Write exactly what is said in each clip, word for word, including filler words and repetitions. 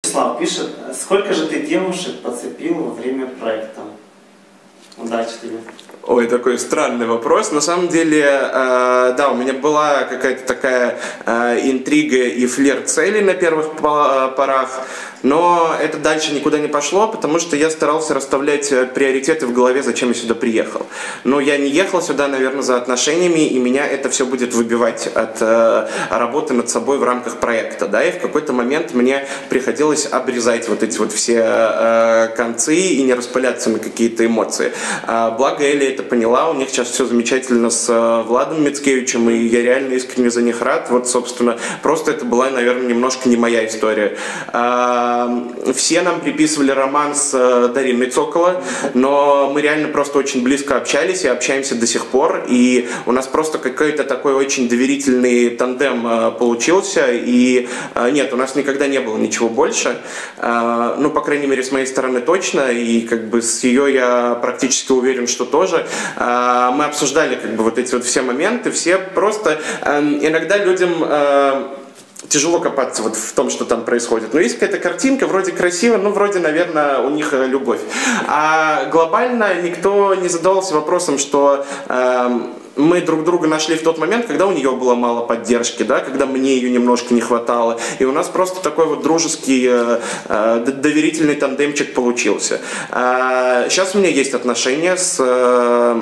Слав пишет, сколько же ты девушек подцепил во время проекта? Удачи тебе. Ой, такой странный вопрос. На самом деле, э, да, у меня была какая-то такая э, интрига и флирт цели на первых порах, но это дальше никуда не пошло, потому что я старался расставлять приоритеты в голове, зачем я сюда приехал. Но я не ехал сюда, наверное, за отношениями, и меня это все будет выбивать от э, работы над собой в рамках проекта, да, и в какой-то момент мне приходилось обрезать вот эти вот все э, концы и не распыляться на какие-то эмоции. А, благо Эля это поняла, у них сейчас все замечательно с э, Владом Мицкевичем, и я реально искренне за них рад. Вот, собственно, просто это была, наверное, немножко не моя история. А, все нам приписывали роман с э, Дариной Цокола, но мы реально просто очень близко общались и общаемся до сих пор, и у нас просто какой-то такой очень доверительный тандем э, получился, и э, нет, у нас никогда не было ничего больше, э, ну, по крайней мере, с моей стороны точно, и как бы с ее я практически уверен, что тоже. Э, мы обсуждали как бы вот эти вот все моменты, все просто э, иногда людям э, тяжело копаться вот в том, что там происходит. Но есть какая-то картинка, вроде красиво, ну, вроде, наверное, у них любовь. А глобально никто не задавался вопросом, что э, мы друг друга нашли в тот момент, когда у нее было мало поддержки, да, когда мне ее немножко не хватало. И у нас просто такой вот дружеский, э, э, доверительный тандемчик получился. Э, сейчас у меня есть отношения с... Э,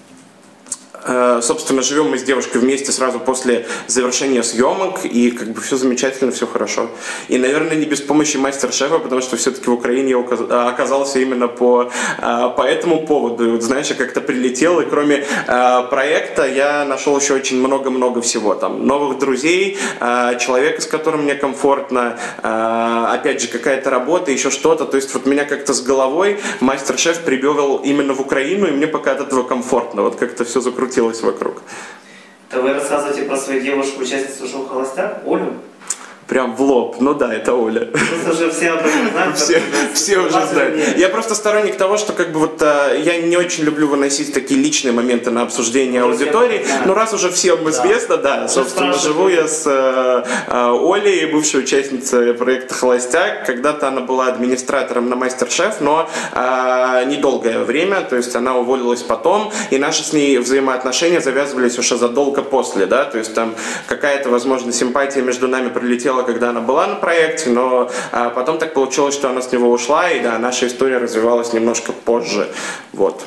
Собственно, живем мы с девушкой вместе сразу после завершения съемок, и как бы все замечательно, все хорошо. И, наверное, не без помощи мастер-шефа, потому что все-таки в Украине я оказался именно по, по этому поводу. И вот, знаешь, я как-то прилетел, и кроме проекта я нашел еще очень много-много всего. Там новых друзей, человека, с которым мне комфортно, опять же, какая-то работа, еще что-то. То есть вот меня как-то с головой мастер-шеф привел именно в Украину, и мне пока от этого комфортно. Вот как-то все закрутилось вокруг. То вы рассказываете про свою девушку, участницу шоу «Холостяк», Олю? Прям в лоб. Ну да, это Оля. Просто уже все об этом знают. Все, все уже знают. Я просто сторонник того, что как бы вот я не очень люблю выносить такие личные моменты на обсуждение аудитории. Но раз уже всем известно, да, собственно, живу я с Олей, бывшей участницей проекта «Холостяк». Когда-то она была администратором на мастер-шеф, но недолгое время, то есть она уволилась потом, и наши с ней взаимоотношения завязывались уже задолго после, да, то есть там какая-то, возможно, симпатия между нами прилетела, когда она была на проекте, но а, потом так получилось, что она с него ушла, и да, наша история развивалась немножко позже. Вот.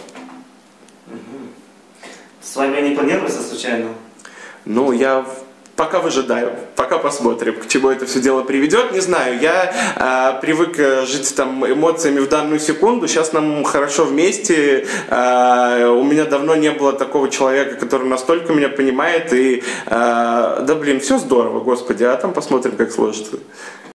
С вами не планировался случайно? Ну, я пока выжидаю, пока посмотрим, к чему это все дело приведет. Не знаю, я э, привык жить там эмоциями в данную секунду. Сейчас нам хорошо вместе. Э, у меня давно не было такого человека, который настолько меня понимает. И, э, да блин, все здорово, господи, а там посмотрим, как сложится.